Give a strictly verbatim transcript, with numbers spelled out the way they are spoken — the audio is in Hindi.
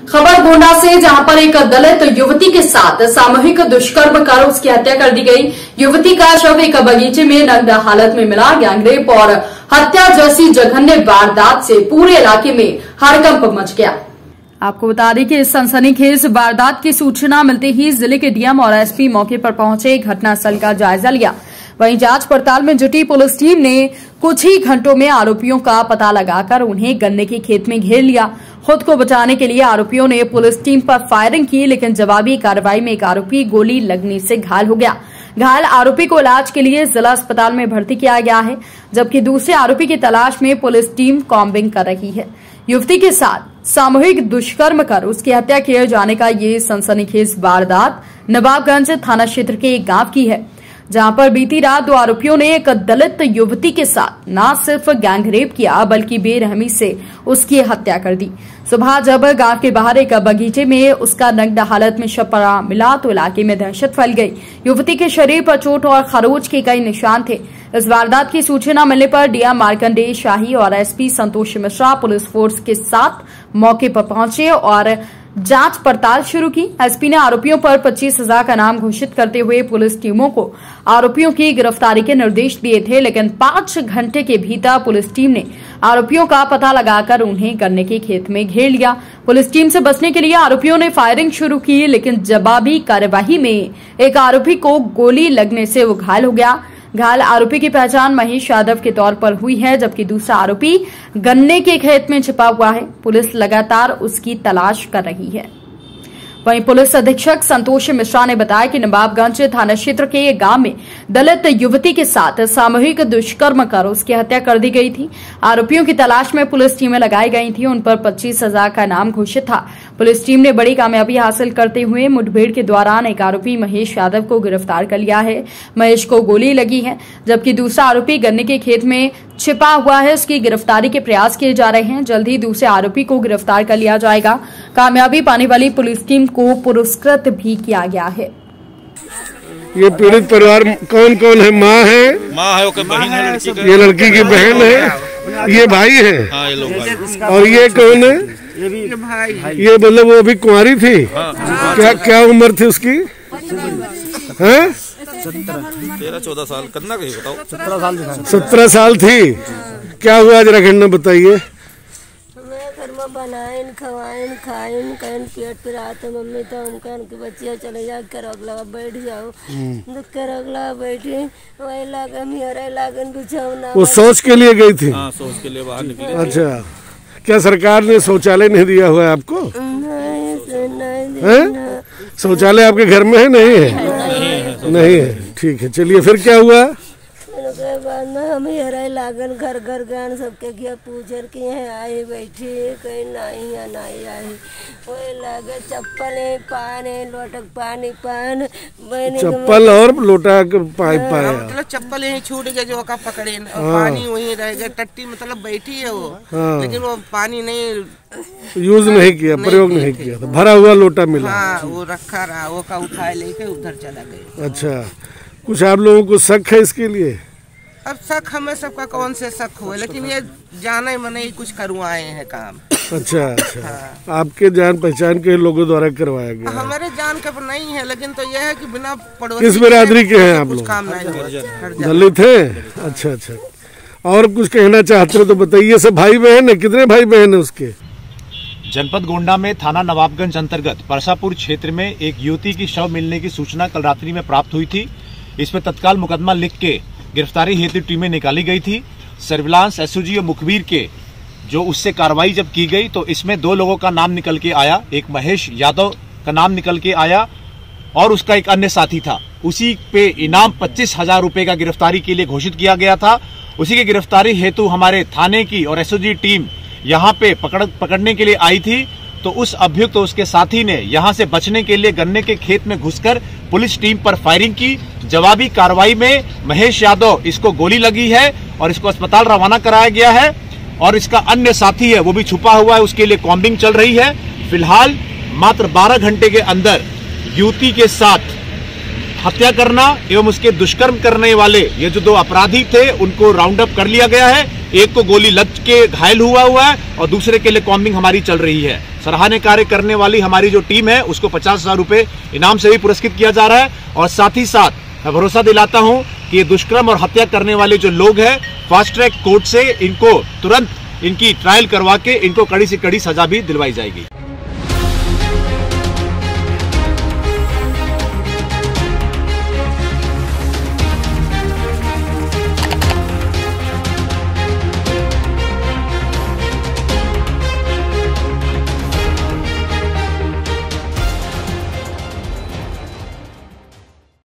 खबर गोंडा से, जहां पर एक दलित युवती के साथ सामूहिक दुष्कर्म कर उसकी हत्या कर दी गई। युवती का शव एक बगीचे में नग्न हालत में मिला। गैंगरेप और हत्या जैसी जघन्य वारदात से पूरे इलाके में हड़कंप मच गया। आपको बता दें कि इस सनसनीखेज वारदात की सूचना मिलते ही जिले के डीएम और एसपी मौके पर पहुंचे, घटनास्थल का जायजा लिया। वहीं जांच पड़ताल में जुटी पुलिस टीम ने कुछ ही घंटों में आरोपियों का पता लगाकर उन्हें गन्ने के खेत में घेर लिया। खुद को बचाने के लिए आरोपियों ने पुलिस टीम पर फायरिंग की, लेकिन जवाबी कार्रवाई में एक आरोपी गोली लगने से घायल हो गया। घायल आरोपी को इलाज के लिए जिला अस्पताल में भर्ती किया गया है, जबकि दूसरे आरोपी की तलाश में पुलिस टीम कॉम्बिंग कर रही है। युवती के साथ सामूहिक दुष्कर्म कर उसकी हत्या किए जाने का ये सनसनीखेज वारदात नवाबगंज थाना क्षेत्र के एक गांव की है, जहां पर बीती रात दो आरोपियों ने एक दलित युवती के साथ न सिर्फ गैंगरेप किया बल्कि बेरहमी से उसकी हत्या कर दी। सुबह जब गांव के बाहर एक बगीचे में उसका नग्न हालत में शव पड़ा मिला तो इलाके में दहशत फैल गई। युवती के शरीर पर चोट और खरोच के कई निशान थे। इस वारदात की सूचना मिलने पर डीएम मार्कंडेय शाही और SP Santosh Mishra police force के साथ मौके पर पहुंचे और जांच पड़ताल शुरू की। एसपी ने आरोपियों पर पच्चीस हजार का नाम घोषित करते हुए पुलिस टीमों को आरोपियों की गिरफ्तारी के निर्देश दिए थे, लेकिन पांच घंटे के भीतर पुलिस टीम ने आरोपियों का पता लगाकर उन्हें गन्ने के खेत में घेर लिया। पुलिस टीम से बचने के लिए आरोपियों ने फायरिंग शुरू की, लेकिन जवाबी कार्यवाही में एक आरोपी को गोली लगने से वो घायल हो गया। घायल आरोपी की पहचान महेश यादव के तौर पर हुई है, जबकि दूसरा आरोपी गन्ने के खेत में छिपा हुआ है। पुलिस लगातार उसकी तलाश कर रही है। वहीं पुलिस अधीक्षक संतोष मिश्रा ने बताया कि नवाबगंज थाना क्षेत्र के एक गांव में दलित युवती के साथ सामूहिक दुष्कर्म कर उसकी हत्या कर दी गई थी। आरोपियों की तलाश में पुलिस टीमें लगाई गई थी। उन पर पच्चीस हजार का नाम घोषित था। पुलिस टीम ने बड़ी कामयाबी हासिल करते हुए मुठभेड़ के दौरान एक आरोपी महेश यादव को गिरफ्तार कर लिया है। महेश को गोली लगी है, जबकि दूसरा आरोपी गन्ने के खेत में छिपा हुआ है। उसकी गिरफ्तारी के प्रयास किए जा रहे हैं। जल्द ही दूसरे आरोपी को गिरफ्तार कर लिया जाएगा। कामयाबी पाने वाली पुलिस टीम को पुरस्कृत भी किया गया है। ये पीड़ित परिवार कौन कौन है? माँ है, माँ है, ओके, बहन है, लड़की का, ये लड़की की बहन है, ये भाई है। हाँ, ये लोग भाई। और ये कौन है? ये भी भाई। ये मतलब वो अभी कुंवारी थी। हाँ। क्या क्या उम्र थी उसकी? हैं? तेरह चौदह साल करना कहीं बताओ। सत्रह साल सत्रह साल थी। क्या हुआ जरा घटना बताइए। घर में बनाइन खवाइन खाइन कहन पेट पे रात मम्मी तो हम कहन के बच्चिया चले जा कर अगला बैठ जाओ तो कर अगला बैठी वही लागन मेरे लागन बिछौना। वो शौच के लिए गई थी? हाँ, शौच के लिए बाहर निकली। अच्छा, क्या सरकार ने शौचालय नहीं दिया हुआ है आपको? नहीं नहीं, शौचालय आपके घर में है? नहीं है, नहीं है। ठीक है, चलिए फिर क्या हुआ? उसके बाद में हम हरे लागन घर घर गए सबके किया पूछर कि यहाँ आई बैठी कहीं नहीं या नहीं आई। वही लागे चप्पल है पान है लोटक पानी पान चप्पल और लोटा के पाइप पाया। मतलब चप्पल यही छूट गया जो का पकड़े और पानी वहीं रह गया। टट्टी मतलब बैठी है वो, लेकिन वो पानी नहीं यूज नहीं किया, प्रयोग नहीं किया था। भरा हुआ लोटा मिला। हाँ, वो रखा रहा, वो का उठाए लेके उधर चला गया। अच्छा, कुछ आप लोगों को शक है इसके लिए? अब शक हमें सबका कौन से शक हुए, लेकिन ये जाने मने ही कुछ करवाए हैं काम। अच्छा अच्छा। हाँ। आपके जान पहचान के लोगों द्वारा करवाया गया? हमारे जान का नहीं है, लेकिन तो यह है कि बिना पड़ोसी किस बिरादरी के हैं आप लोग? काम नहीं, दलित है। अच्छा अच्छा। और कुछ कहना चाहते हो तो बताइए। सब भाई बहन है? कितने भाई बहन है उसके? जनपद गोंडा में थाना नवाबगंज अंतर्गत परसापुर क्षेत्र में एक युवती की शव मिलने की सूचना कल रात्रि में प्राप्त हुई थी। इसमें तत्काल मुकदमा लिख के गिरफ्तारी हेतु टीमें निकाली गई थी। सर्विलांस एसओजी और मुखबिर के जो उससे कार्रवाई जब की गई तो इसमें दो लोगों का नाम निकल के आया। एक महेश यादव का नाम निकल के आया और उसका एक अन्य साथी था। उसी पे इनाम पच्चीस हजार रुपए का गिरफ्तारी के लिए घोषित किया गया था। उसी की गिरफ्तारी हेतु हमारे थाने की और एसओजी टीम यहाँ पे पकड़ पकड़ने के लिए आई थी। तो उस अभियुक्त तो उसके साथी ने यहाँ से बचने के लिए गन्ने के खेत में घुसकर पुलिस टीम पर फायरिंग की। जवाबी कार्रवाई में महेश यादव इसको गोली लगी है और इसको अस्पताल रवाना कराया गया है। और इसका अन्य साथी है वो भी छुपा हुआ है, उसके लिए कॉम्बिंग चल रही है। फिलहाल मात्र बारह घंटे के अंदर युवती के साथ हत्या करना एवं उसके दुष्कर्म करने वाले ये जो दो अपराधी थे उनको राउंड अप कर लिया गया है। एक को गोली लग के घायल हुआ हुआ है और दूसरे के लिए कॉम्बिंग हमारी चल रही है। सराहनीय कार्य करने वाली हमारी जो टीम है उसको पचास हजार रुपए इनाम से भी पुरस्कृत किया जा रहा है। और साथ ही साथ मैं भरोसा दिलाता हूं कि ये दुष्कर्म और हत्या करने वाले जो लोग हैं फास्ट ट्रैक कोर्ट से इनको तुरंत इनकी ट्रायल करवा के इनको कड़ी से कड़ी सजा भी दिलवाई जाएगी।